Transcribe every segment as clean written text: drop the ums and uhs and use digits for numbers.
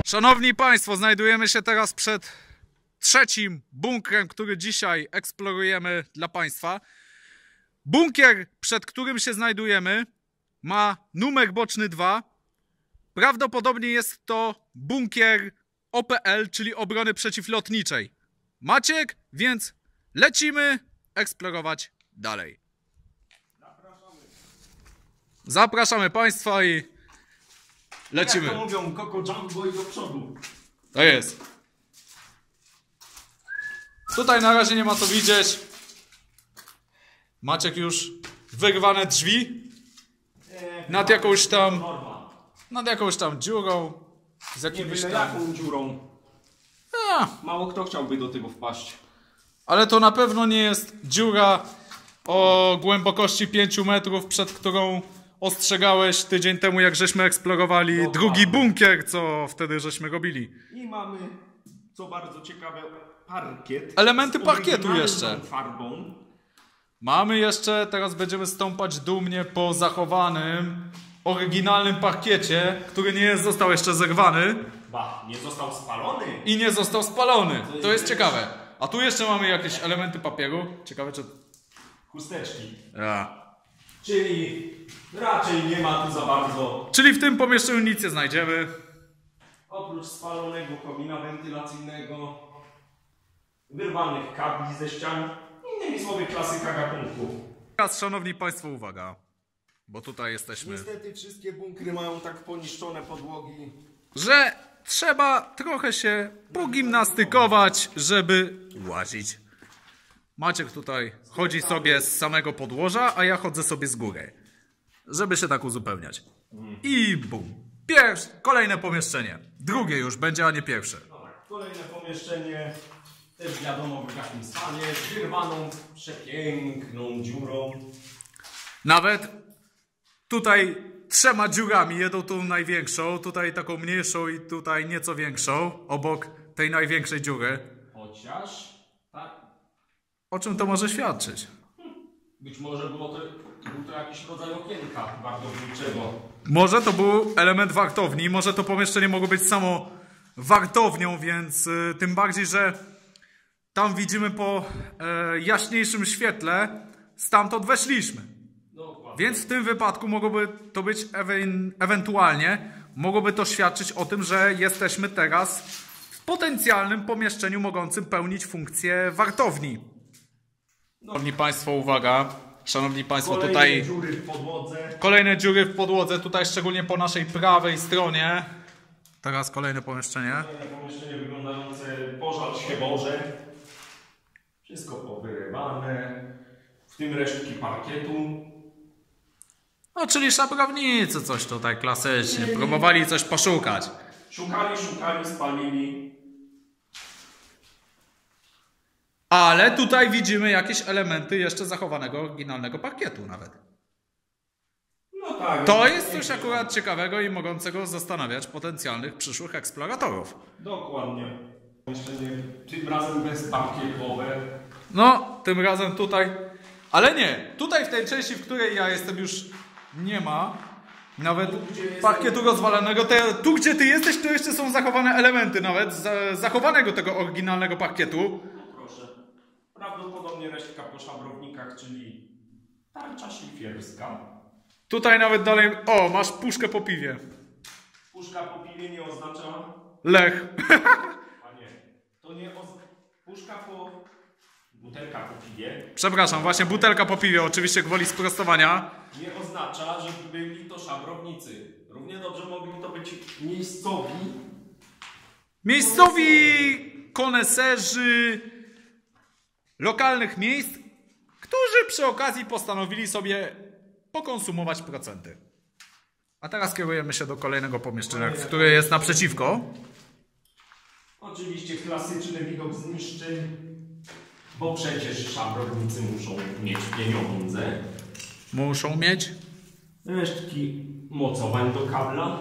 Szanowni Państwo, znajdujemy się teraz przed trzecim bunkrem, który dzisiaj eksplorujemy dla Państwa. Bunkier, przed którym się znajdujemy, ma numer boczny 2. Prawdopodobnie jest to bunkier OPL, czyli obrony przeciwlotniczej. Maciek, więc lecimy eksplorować dalej. Zapraszamy Państwa i lecimy. Jak to mówią, Coco Jumbo i do przodu. To jest. Tutaj na razie nie ma co widzieć. Maciek już wyrwane drzwi nad jakąś tam dziurą. Z Nie jakimś byle tam... jaką dziurą. Mało kto chciałby do tego wpaść. Ale to na pewno nie jest dziura o głębokości 5 metrów, przed którą ostrzegałeś tydzień temu, jak żeśmy eksplorowali drugi bunkier, co wtedy żeśmy robili. I mamy, co bardzo ciekawe, parkiet. Elementy parkietu jeszcze. Farbą. Mamy jeszcze, teraz będziemy stąpać dumnie po zachowanym, oryginalnym parkiecie, który nie został jeszcze zerwany. Ba, nie został spalony. I nie został spalony. To jest ciekawe. A tu jeszcze mamy jakieś elementy papieru. Ciekawe, czy... Chusteczki. Ja. Czyli raczej nie ma tu za bardzo. Czyli w tym pomieszczeniu nic nie znajdziemy. Oprócz spalonego komina wentylacyjnego, wyrwanych kabli ze ścian, innymi słowy klasyka gatunku. Teraz, szanowni Państwo, uwaga. Bo tutaj jesteśmy. Niestety wszystkie bunkry mają tak poniszczone podłogi, Że trzeba trochę się pogimnastykować, żeby łazić. Maciek tutaj chodzi sobie z samego podłoża, a ja chodzę sobie z góry. Żeby się tak uzupełniać. I bum. Kolejne pomieszczenie. Drugie już będzie, a nie pierwsze. Dobra, kolejne pomieszczenie, też wiadomo w jakim stanie, z wyrwaną, przepiękną dziurą. Nawet tutaj 3 dziurami, jedną tą największą, tutaj taką mniejszą i tutaj nieco większą, obok tej największej dziury. Chociaż, tak, O czym to może świadczyć? być może był to jakiś rodzaj okienka wartowniczego. Może to był element wartowni, może to pomieszczenie mogło być samo wartownią, więc tym bardziej, że tam widzimy po jaśniejszym świetle, stamtąd weszliśmy. Dokładnie. Więc w tym wypadku mogłoby to być ewentualnie, mogłoby to świadczyć o tym, że jesteśmy teraz w potencjalnym pomieszczeniu mogącym pełnić funkcję wartowni. Szanowni Państwo, uwaga. Szanowni Państwo, tutaj dziury w podłodze. kolejne dziury w podłodze, tutaj szczególnie po naszej prawej stronie. Teraz kolejne pomieszczenie. Pomieszczenie wyglądające pożal się Boże. Wszystko powyrywane. W tym resztki parkietu. No, czyli szabrownicy coś tutaj klasycznie. Próbowali coś poszukać. Szukali, spalili. Ale tutaj widzimy jakieś elementy jeszcze zachowanego, oryginalnego parkietu nawet. No tak. To jest coś akurat ciekawego i mogącego zastanawiać potencjalnych przyszłych eksploratorów. Dokładnie. Pomieszczenie tym razem bezparkietowe. No, tym razem tutaj... Ale nie, tutaj w tej części, w której ja jestem, już nie ma nawet parkietu rozwalonego. Tu, gdzie ty jesteś, to jeszcze są zachowane elementy nawet zachowanego tego oryginalnego parkietu. Proszę. Prawdopodobnie resztka po szabrownikach, czyli tarcza szlifierska. Tutaj nawet dalej... O, masz puszkę po piwie. Puszka po piwie nie oznacza... Lech. A nie. To nie puszka po... Butelka po piwie. Przepraszam, właśnie butelka po piwie, oczywiście gwoli sprostowania. Nie oznacza, że byli to szabrownicy. Równie dobrze mogli to być miejscowi. Miejscowi koneserzy lokalnych miejsc, którzy przy okazji postanowili sobie pokonsumować procenty. A teraz kierujemy się do kolejnego pomieszczenia, które jest naprzeciwko. Oczywiście klasyczny widok zniszczeń, bo przecież szabrownicy muszą mieć pieniądze. Muszą mieć. Resztki mocowań do kabla.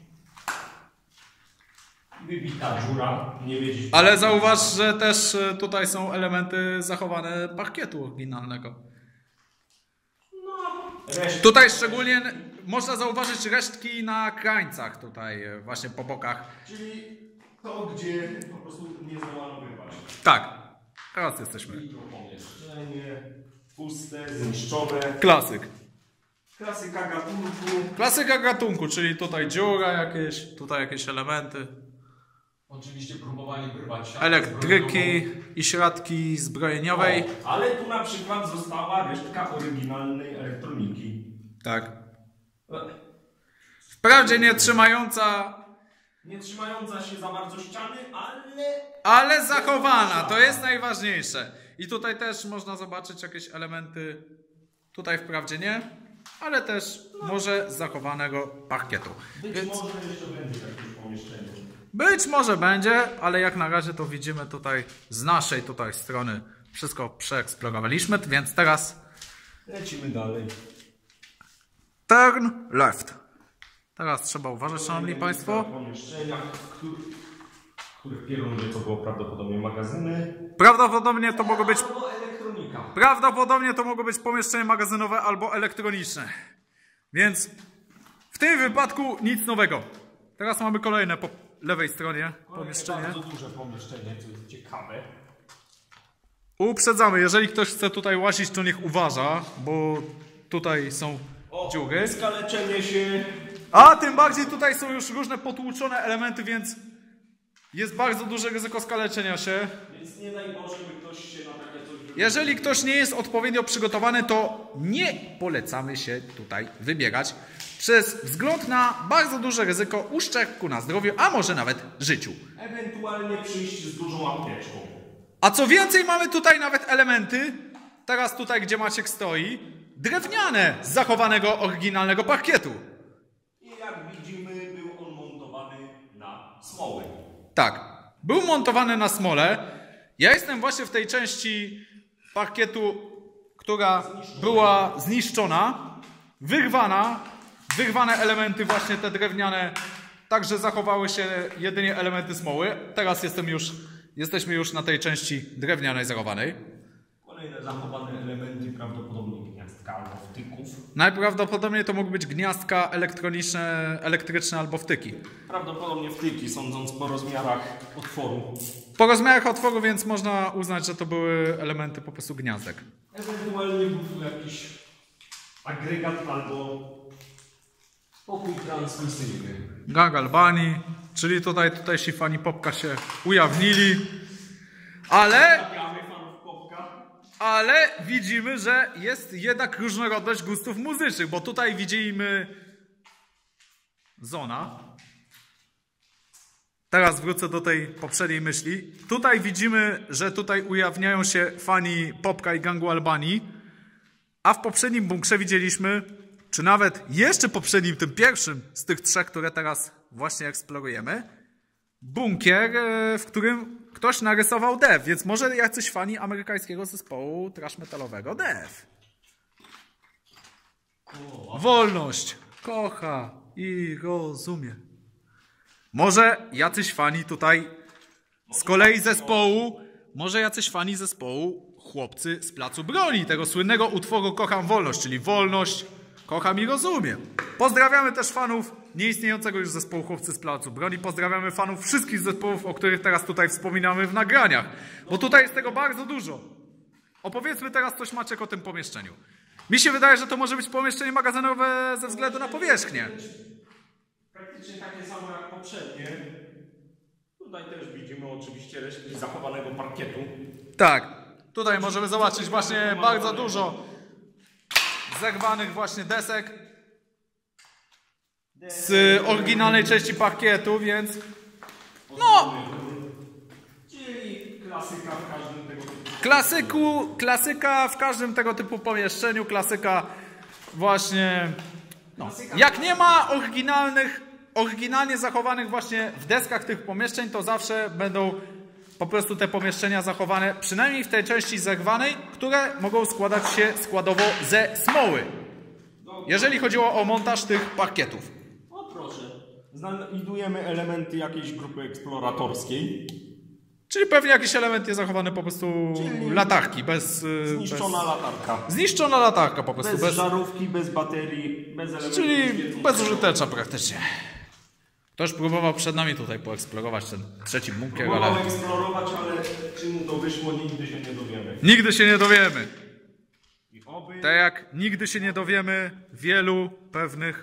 Wybita dziura, nie wiedzieć. Ale zauważ, że też tutaj są elementy zachowane parkietu oryginalnego. Tutaj szczególnie można zauważyć resztki na krańcach tutaj, właśnie po bokach. Czyli to, gdzie po prostu nie zdołano wyrwać. Tak, teraz jesteśmy. Mikropomieszczenie, puste, zniszczone. Klasyk. Klasyka gatunku. Klasyka gatunku, czyli tutaj dziura jakieś, tutaj jakieś elementy. Oczywiście próbowali wyrwać Elektryki i środki zbrojeniowej. O, ale tu na przykład została resztka oryginalnej elektroniki. Tak. Wprawdzie nie trzymająca... Nie trzymająca się za bardzo ściany, ale zachowana, to jest najważniejsze. I tutaj też można zobaczyć jakieś elementy, tutaj wprawdzie nie, ale też może zachowanego parkietu. Być może jeszcze będzie jakieś pomieszczenie. Być może będzie, ale jak na razie to widzimy tutaj z naszej tutaj strony wszystko przeeksplorowaliśmy, więc teraz lecimy dalej. Turn left. Teraz trzeba uważać, szanowni państwo. Pomieszczenia, których kierunek to było prawdopodobnie magazyny. Prawdopodobnie to mogło być... Albo elektronika. Prawdopodobnie to mogło być pomieszczenie magazynowe albo elektroniczne. Więc w tym wypadku nic nowego. Teraz mamy kolejne po lewej stronie pomieszczenie. Bardzo duże pomieszczenie, co jest ciekawe. Uprzedzamy, jeżeli ktoś chce tutaj łazić, to niech uważa, bo tutaj są dziury. Skaleczenie się. A tym bardziej tutaj są już różne potłuczone elementy, więc jest bardzo duże ryzyko skaleczenia się. Więc nie daj Boże, by ktoś się na takie coś... Jeżeli ktoś nie jest odpowiednio przygotowany, to nie polecamy się tutaj wybierać przez wzgląd na bardzo duże ryzyko uszczerbku na zdrowiu, a może nawet życiu. Ewentualnie przyjść z dużą apteczką. A co więcej, mamy tutaj nawet elementy, teraz tutaj, gdzie Maciek stoi, drewniane z zachowanego oryginalnego parkietu. I jak widzimy, był on montowany na smołę. Tak, był montowany na smole. Ja jestem właśnie w tej części parkietu, która była zniszczona, wyrwane elementy właśnie te drewniane, także zachowały się jedynie elementy smoły. Teraz jesteśmy już na tej części drewnianej zachowanej. Kolejne zachowane elementy, prawdopodobnie gniazdka albo wtyków. Najprawdopodobniej to mogły być gniazdka elektryczne albo wtyki. Prawdopodobnie wtyki, sądząc po rozmiarach otworu. Po rozmiarach otworu, więc można uznać, że to były elementy po prostu gniazdek. Ewentualnie był tu jakiś agregat albo pokój transmisyjny. Gang Albanii, czyli tutaj ci fani popka się ujawnili, ale widzimy, że jest jednak różnorodność gustów muzycznych, bo tutaj widzimy Zona. Teraz wrócę do tej poprzedniej myśli. Tutaj widzimy, że tutaj ujawniają się fani popka i Gangu Albanii, a w poprzednim bunkrze widzieliśmy, czy nawet jeszcze poprzednim, tym pierwszym z tych trzech, które teraz właśnie eksplorujemy, bunkier, w którym ktoś narysował Def, więc może jacyś fani amerykańskiego zespołu thrash metalowego Def. Wolność kocha i rozumie. Może jacyś fani tutaj z kolei zespołu, chłopcy z Placu Broni, tego słynnego utworu Kocham Wolność, czyli Wolność kocham i rozumiem. Pozdrawiamy też fanów nieistniejącego już zespołu Chłopcy z Placu Broni. Pozdrawiamy fanów wszystkich zespołów, o których teraz tutaj wspominamy w nagraniach. Bo tutaj jest tego bardzo dużo. Opowiedzmy teraz coś, Maciek, o tym pomieszczeniu. Mi się wydaje, że to może być pomieszczenie magazynowe ze względu na powierzchnię. Praktycznie takie samo jak poprzednie. Tutaj też widzimy oczywiście resztki zachowanego parkietu. Tak. Tutaj możemy zobaczyć właśnie bardzo dużo zerwanych właśnie desek z oryginalnej części parkietu, więc no, czyli klasyka w każdym tego typu. Klasyka w każdym tego typu pomieszczeniu, klasyka właśnie, no. Jak nie ma oryginalnie zachowanych właśnie w deskach tych pomieszczeń, to zawsze będą po prostu te pomieszczenia zachowane, przynajmniej w tej części zerwanej, które mogą składać się składowo ze smoły. Jeżeli chodziło o montaż tych parkietów. O proszę. Znajdujemy elementy jakiejś grupy eksploratorskiej. Czyli pewnie jakiś element jest zachowany po prostu latarki, bez... Zniszczona latarka. Zniszczona latarka po prostu. Bez żarówki, bez baterii, bez elementów. Czyli bezużyteczna praktycznie. Ktoś próbował przed nami tutaj poeksplorować ten trzeci bunkier, ale... Próbował eksplorować, ale czy mu to wyszło, nigdy się nie dowiemy. Nigdy się nie dowiemy. I oby... Tak jak nigdy się nie dowiemy wielu pewnych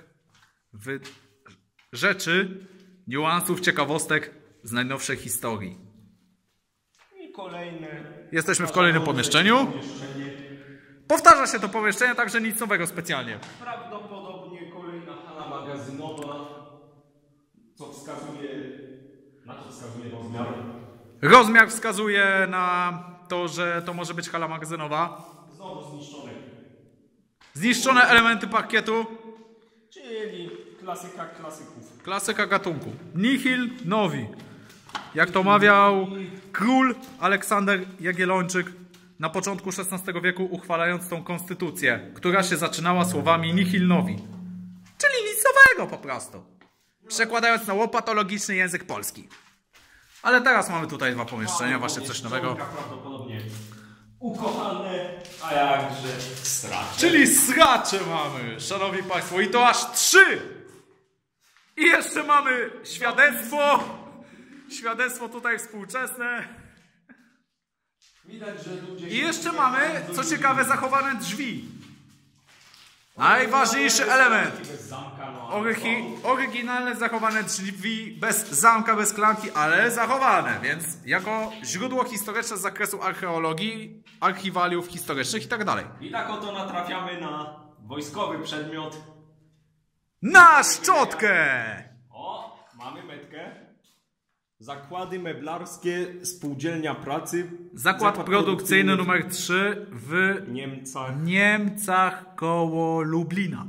rzeczy, niuansów, ciekawostek z najnowszej historii. I kolejne... Jesteśmy w kolejnym pomieszczeniu. Powtarza się to pomieszczenie, także nic nowego specjalnie. Prawdopodobnie kolejna hala magazynowa, co wskazuje... Na co wskazuje rozmiar? Rozmiar wskazuje na to, że to może być hala magazynowa. Znowu zniszczone. Zniszczone elementy parkietu. Czyli klasyka klasyków. Klasyka gatunku. Nihil novi. Jak to mawiał król Aleksander Jagiellończyk na początku XVI wieku, uchwalając tą konstytucję, która się zaczynała słowami nihil novi. Czyli nic nowego po prostu. Przekładając na łopatologiczny język polski. Ale teraz mamy tutaj dwa pomieszczenia, właśnie coś nowego. Prawdopodobnie ukochane, a jakże stracze. Czyli sracze mamy, szanowni państwo, i to aż 3! I jeszcze mamy świadectwo. Świadectwo tutaj współczesne. Widać, że ludzie... I jeszcze mamy, co ciekawe, zachowane drzwi. Najważniejszy element. Bez zamka, no, Oryginalne zachowane drzwi, bez zamka, bez klamki, ale zachowane. Więc jako źródło historyczne z zakresu archeologii, archiwaliów historycznych i tak dalej. I tak oto natrafiamy na wojskowy przedmiot. Na szczotkę! O, mamy metkę. Zakłady meblarskie, spółdzielnia pracy. Zakład produkcyjny numer 3 w Niemcach koło Lublina.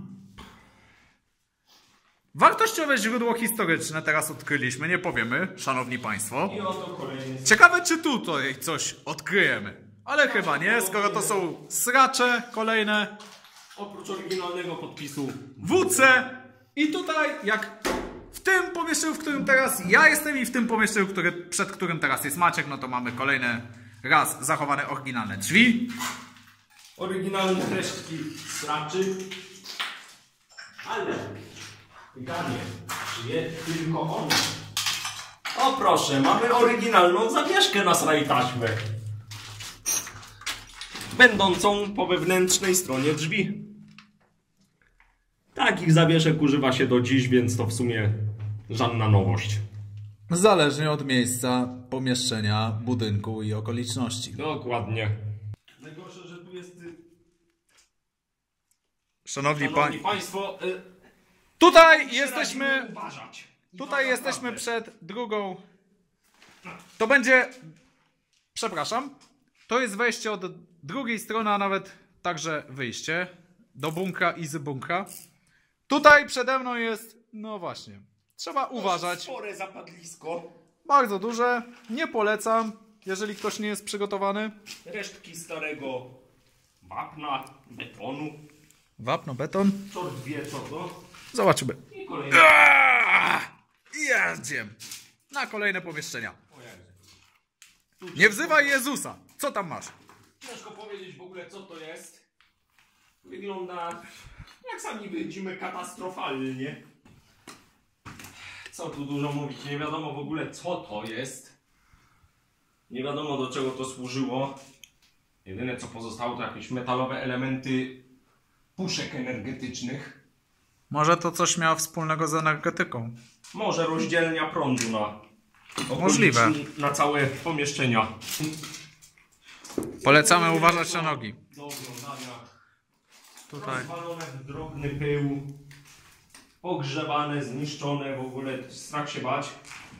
Wartościowe źródło historyczne teraz odkryliśmy, nie powiemy, szanowni państwo. I oto kolejny. Ciekawe, czy tutaj coś odkryjemy. Ale chyba nie, skoro to są sracze kolejne. Oprócz oryginalnego podpisu WC. I tutaj, jak w tym pomieszczeniu, w którym teraz ja jestem, i w tym pomieszczeniu, przed którym teraz jest Maciek, no to mamy kolejne raz zachowane oryginalne drzwi. oryginalne resztki straczy. Ale pytanie, czy je tylko one? O proszę, mamy oryginalną zawieszkę na sraj taśmę, będącą po wewnętrznej stronie drzwi. Takich zawieszek używa się do dziś, więc to w sumie żadna nowość. Zależnie od miejsca, pomieszczenia, budynku i okoliczności. Dokładnie. Najgorsze, że tu jest... Szanowni Państwo... Tutaj jesteśmy... Uważać. Tutaj jesteśmy przed drugą... To będzie... Przepraszam. To jest wejście od drugiej strony, a nawet także wyjście do bunkra i z bunkra. Tutaj przede mną jest... No właśnie. Trzeba uważać. Spore zapadlisko. Bardzo duże. Nie polecam, jeżeli ktoś nie jest przygotowany. Resztki starego wapna, betonu. Wapno, beton. Czort wie co to. Zobaczymy. I kolejne. Jedziemy na kolejne pomieszczenia. Nie wzywaj Jezusa. Co tam masz? Ciężko powiedzieć w ogóle co to jest. Wygląda, jak sami widzimy, katastrofalnie. Co tu dużo mówić, nie wiadomo w ogóle co to jest. Nie wiadomo do czego to służyło. Jedyne co pozostało to jakieś metalowe elementy puszek energetycznych. Może to coś miało wspólnego z energetyką. Może rozdzielnia prądu na Możliwe. Na całe pomieszczenia. Polecamy uważać na nogi. Do oglądania. Tutaj. Rozwalone w drobny pył. Pogrzebane, zniszczone, w ogóle strach się bać.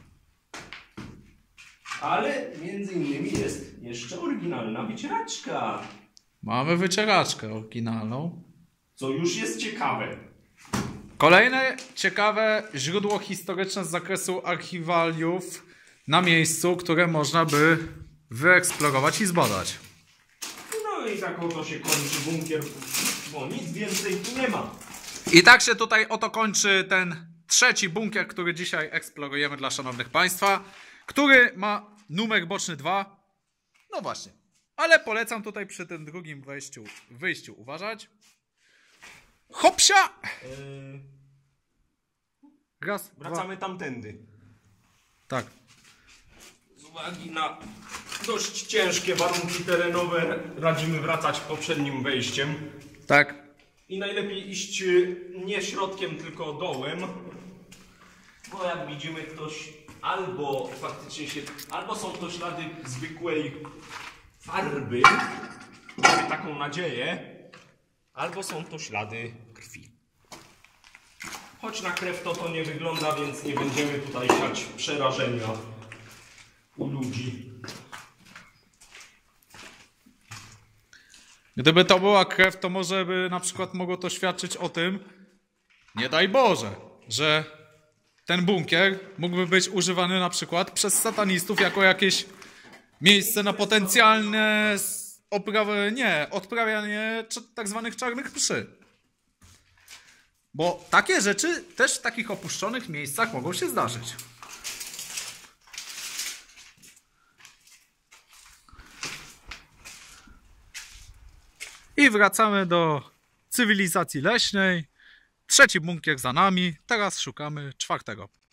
Ale między innymi jest jeszcze oryginalna wycieraczka. Mamy wycieraczkę oryginalną. Co już jest ciekawe. Kolejne ciekawe źródło historyczne z zakresu archiwaliów na miejscu, które można by wyeksplorować i zbadać. No i tak oto się kończy bunkier, bo nic więcej tu nie ma. I tak się tutaj oto kończy ten trzeci bunkier, który dzisiaj eksplorujemy dla szanownych państwa, który ma numer boczny 2. No właśnie. Ale polecam tutaj przy tym drugim wyjściu uważać. Hopsia! Raz, Wracamy tamtędy. Tak. Z uwagi na dość ciężkie warunki terenowe radzimy wracać poprzednim wejściem. Tak. I najlepiej iść nie środkiem, tylko dołem. Bo jak widzimy, ktoś albo faktycznie albo są to ślady zwykłej farby, mamy taką nadzieję, albo są to ślady krwi. Choć na krew to nie wygląda, więc nie będziemy tutaj siać przerażenia u ludzi. Gdyby to była krew, to może by na przykład mogło to świadczyć o tym, nie daj Boże, że ten bunkier mógłby być używany na przykład przez satanistów jako jakieś miejsce na potencjalne odprawianie tak zwanych czarnych mszy. Bo takie rzeczy też w takich opuszczonych miejscach mogą się zdarzyć. I wracamy do cywilizacji leśnej. 3. bunkier za nami. Teraz szukamy 4.